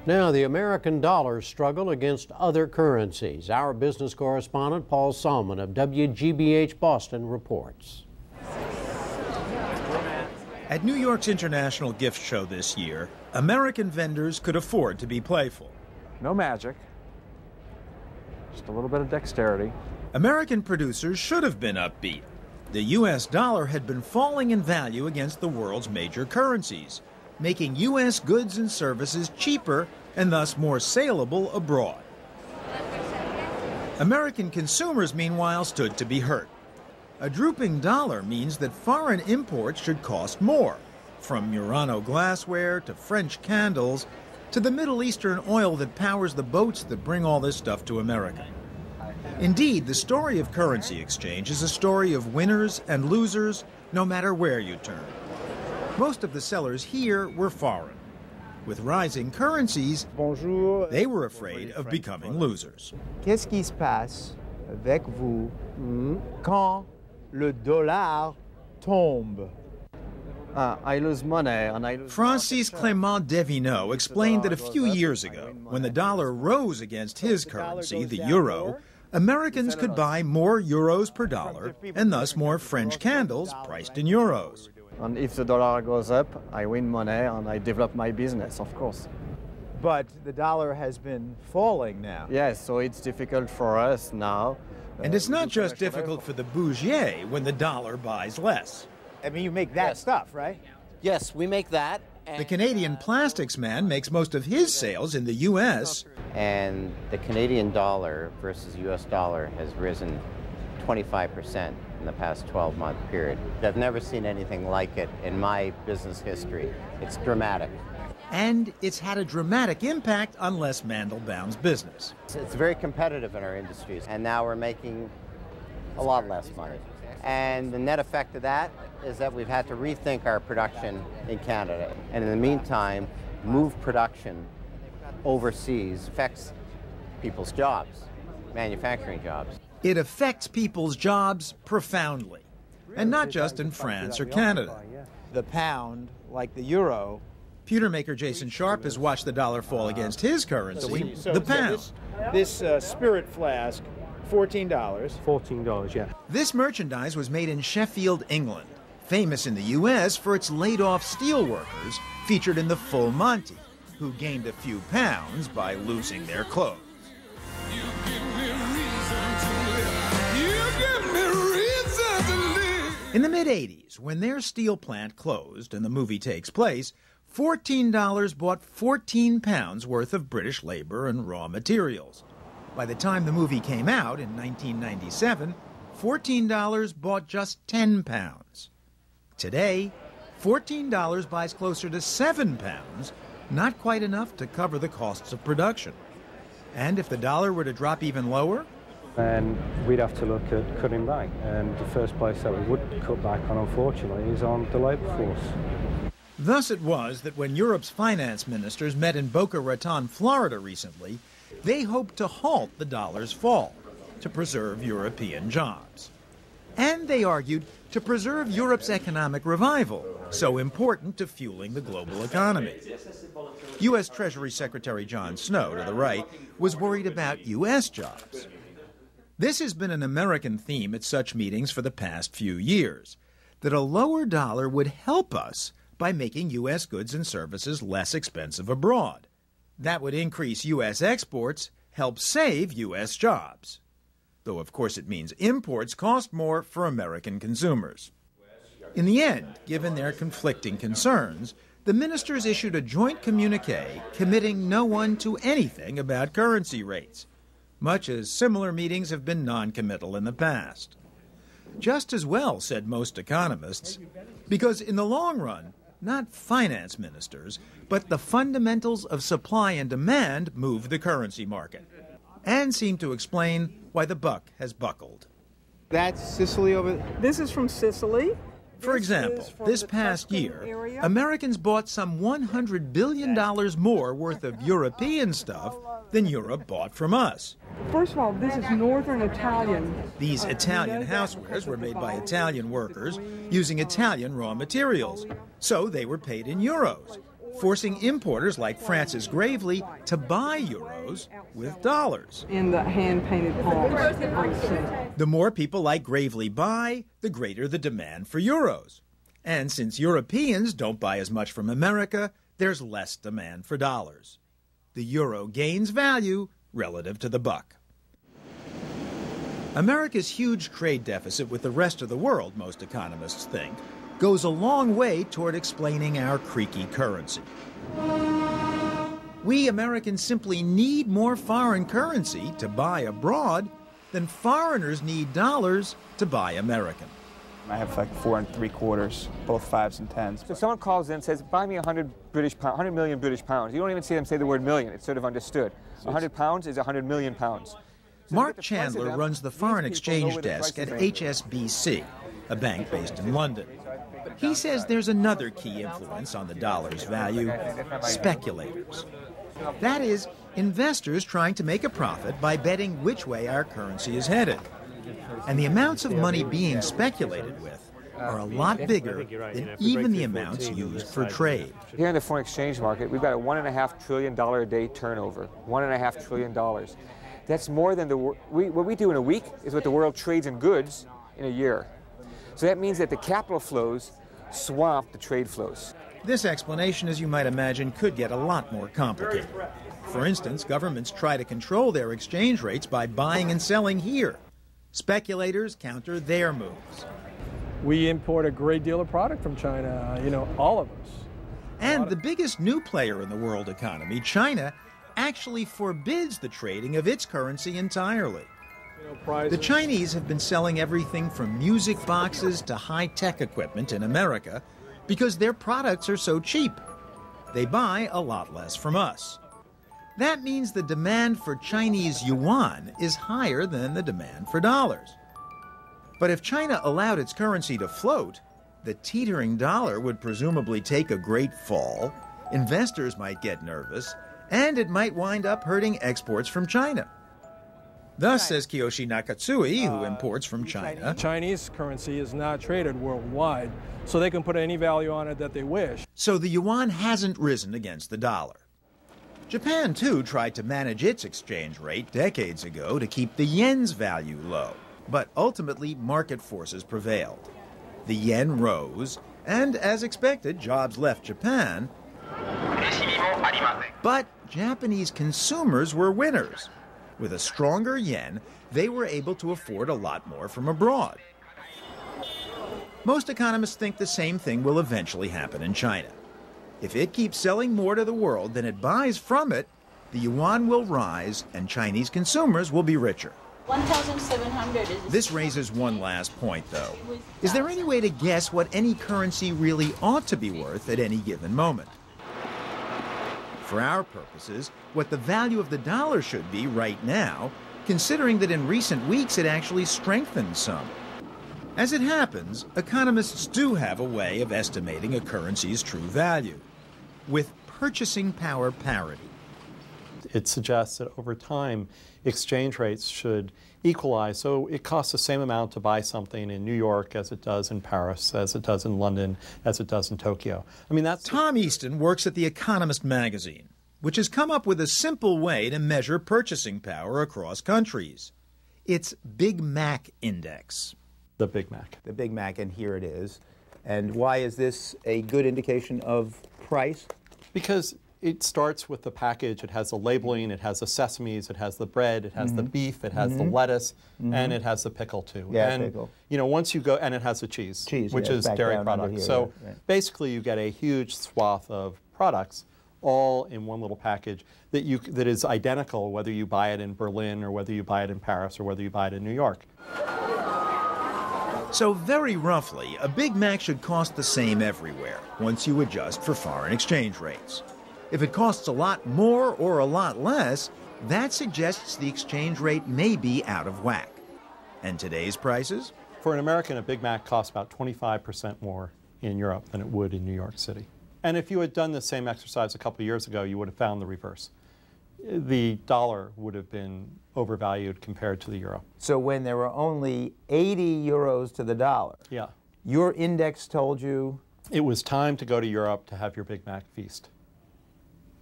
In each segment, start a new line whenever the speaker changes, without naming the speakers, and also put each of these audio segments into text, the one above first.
Now, the American dollar struggle against other currencies. Our business correspondent, Paul Solman of WGBH Boston, reports.
At New York's International Gift Show this year, American vendors could afford to be playful.
No magic, just a little bit of dexterity.
American producers should have been upbeat. The U.S. dollar had been falling in value against the world's major currencies, making U.S. goods and services cheaper and thus more saleable abroad. American consumers, meanwhile, stood to be hurt. A drooping dollar means that foreign imports should cost more, from Murano glassware to French candles to the Middle Eastern oil that powers the boats that bring all this stuff to America. Indeed, the story of currency exchange is a story of winners and losers, no matter where you turn. Most of the sellers here were foreign. With rising currencies, they were afraid of becoming losers.
Qu'est-ce qui se passe avec vous quand le dollar tombe? I lose money and I lose.
Francis Clément Devineau explained that a few years ago, when the dollar rose against his currency, the euro, Americans could buy more euros per dollar and thus more French candles priced in euros.
And if the dollar goes up, I win money and I develop my business, of course.
But the dollar has been falling now.
Yes, so it's difficult for us now.
And it's not just difficult for the bougier when the dollar buys less.
I mean, you make that stuff, right?
Yes, we make that.
The Canadian plastics man makes most of his sales in the U.S.
And the Canadian dollar versus U.S. dollar has risen 25% in the past 12-month period. I've never seen anything like it in my business history. It's dramatic.
And it's had a dramatic impact on Les Mandelbaum's business.
It's very competitive in our industries, and now we're making a lot less money. And the net effect of that is that we've had to rethink our production in Canada. And in the meantime, move production overseas affects people's jobs, manufacturing jobs.
It affects people's jobs profoundly, and not just in France or Canada.
The pound, like the euro.
Pewter maker Jason Sharp has watched the dollar fall against his currency, the pound.
This spirit flask, $14.
$14, yeah.
This merchandise was made in Sheffield, England, famous in the U.S. for its laid-off steelworkers featured in the Full Monty, who gained a few pounds by losing their clothes. In the mid-'80s, when their steel plant closed and the movie takes place, $14 bought 14 pounds worth of British labor and raw materials. By the time the movie came out in 1997, $14 bought just 10 pounds. Today, $14 buys closer to 7 pounds, not quite enough to cover the costs of production. And if the dollar were to drop even lower,
then we'd have to look at cutting back. And the first place that we would cut back on, unfortunately, is on the labour force.
Thus it was that when Europe's finance ministers met in Boca Raton, Florida recently, they hoped to halt the dollar's fall to preserve European jobs. And they argued to preserve Europe's economic revival, so important to fueling the global economy. U.S. Treasury Secretary John Snow, to the right, was worried about U.S. jobs. This has been an American theme at such meetings for the past few years, that a lower dollar would help us by making U.S. goods and services less expensive abroad. That would increase U.S. exports, help save U.S. jobs. Though, of course, it means imports cost more for American consumers. In the end, given their conflicting concerns, the ministers issued a joint communiqué committing no one to anything about currency rates, much as similar meetings have been non-committal in the past. Just as well, said most economists, because in the long run, not finance ministers, but the fundamentals of supply and demand move the currency market, and seem to explain why the buck has buckled.
That's Sicily over there?
This is from Sicily.
For example, this past year, Americans bought some $100 billion more worth of European stuff than Europe bought from us.
First of all, this is Northern Italian.
These Italian housewares were made by Italian workers using Italian raw materials, so they were paid in euros. forcing importers like Francis Gravely to buy euros with dollars.
In the hand-painted palms on the set.
The more people like Gravely buy, the greater the demand for euros. And since Europeans don't buy as much from America, there's less demand for dollars. The euro gains value relative to the buck. America's huge trade deficit with the rest of the world, most economists think, goes a long way toward explaining our creaky currency. We Americans simply need more foreign currency to buy abroad than foreigners need dollars to buy American.
I have like 4 3/4, both 5s and 10s.
So someone calls in and says, buy me 100 million British pounds. You don't even see them say the word million. It's sort of understood. 100 pounds is 100 million pounds. So
Mark Chandler runs the foreign exchange desk at HSBC, a bank based in London. He says there's another key influence on the dollar's value: speculators. That is, investors trying to make a profit by betting which way our currency is headed. And the amounts of money being speculated with are a lot bigger than even the amounts used for trade.
Here in the foreign exchange market, we've got a $1.5 trillion a day turnover. $1.5 trillion. That's more than what we do in a week is what the world trades in goods in a year. So that means that the capital flows swamp the trade flows.
This explanation, as you might imagine, could get a lot more complicated. For instance, governments try to control their exchange rates by buying and selling here. Speculators counter their moves.
We import a great deal of product from China, all of us.
And the biggest new player in the world economy, China, actually forbids the trading of its currency entirely. The Chinese have been selling everything from music boxes to high-tech equipment in America because their products are so cheap. They buy a lot less from us. That means the demand for Chinese yuan is higher than the demand for dollars. But if China allowed its currency to float, the teetering dollar would presumably take a great fall, investors might get nervous, and it might wind up hurting exports from China. Thus, says Kiyoshi Nakatsui, who imports from China,
Chinese currency is not traded worldwide, so they can put any value on it that they wish.
So the yuan hasn't risen against the dollar. Japan, too, tried to manage its exchange rate decades ago to keep the yen's value low. But ultimately, market forces prevailed. The yen rose, and as expected, jobs left Japan. But Japanese consumers were winners. With a stronger yen, they were able to afford a lot more from abroad. Most economists think the same thing will eventually happen in China. If it keeps selling more to the world than it buys from it, the yuan will rise and Chinese consumers will be richer.
1,700 is...
This raises one last point, though. Is there any way to guess what any currency really ought to be worth at any given moment? For our purposes, what the value of the dollar should be right now, considering that in recent weeks it actually strengthened some. As it happens, economists do have a way of estimating a currency's true value, with purchasing power parity.
It suggests that over time, exchange rates should equalize, so it costs the same amount to buy something in New York as it does in Paris, as it does in London, as it does in Tokyo. I mean, that's...
Tom Easton works at the Economist magazine, which has come up with a simple way to measure purchasing power across countries. It's Big Mac Index.
The Big Mac.
The Big Mac, and here it is. And why is this a good indication of price?
Because it starts with the package. It has the labeling, it has the sesames, it has the bread, it has the beef, it has the lettuce, and it has the pickle too.
Yeah,
and,
pickle.
You know, once you go, and it has the cheese, which is dairy product. So basically you get a huge swath of products all in one little package that is identical whether you buy it in Berlin or whether you buy it in Paris or whether you buy it in New York.
So very roughly, a Big Mac should cost the same everywhere once you adjust for foreign exchange rates. If it costs a lot more or a lot less, that suggests the exchange rate may be out of whack. And today's prices?
For an American, a Big Mac costs about 25% more in Europe than it would in New York City. And if you had done the same exercise a couple of years ago, you would have found the reverse. The dollar would have been overvalued compared to the euro.
So when there were only 80 euros to the dollar,
yeah,
your index told you?
It was time to go to Europe to have your Big Mac feast.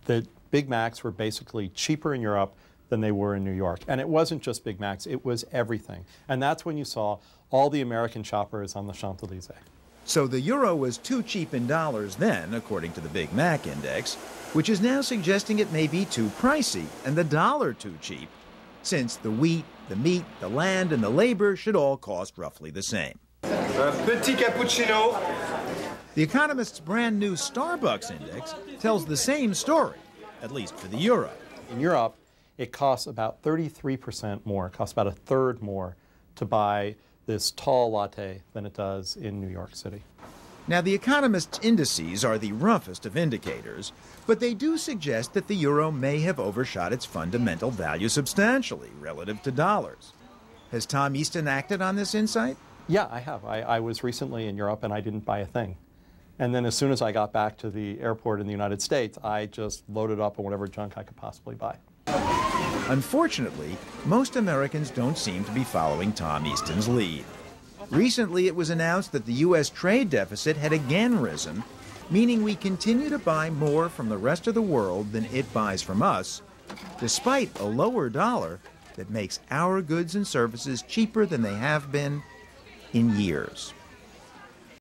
that Big Macs were basically cheaper in Europe than they were in New York. And it wasn't just Big Macs, it was everything. And that's when you saw all the American shoppers on the Champs-Élysées.
So the euro was too cheap in dollars then, according to the Big Mac index, which is now suggesting it may be too pricey and the dollar too cheap, since the wheat, the meat, the land, and the labor should all cost roughly the same.
Petit cappuccino.
The Economist's brand new Starbucks index tells the same story, at least for the euro.
In Europe, it costs about 33% more, it costs about a third more to buy this tall latte than it does in New York City.
Now, the Economist's indices are the roughest of indicators, but they do suggest that the euro may have overshot its fundamental value substantially relative to dollars. Has Tom Easton acted on this insight?
Yeah, I have. I was recently in Europe and I didn't buy a thing. And then as soon as I got back to the airport in the United States, I just loaded up on whatever junk I could possibly buy.
Unfortunately, most Americans don't seem to be following Tom Easton's lead. Recently, it was announced that the U.S. trade deficit had again risen, meaning we continue to buy more from the rest of the world than it buys from us, despite a lower dollar that makes our goods and services cheaper than they have been in years.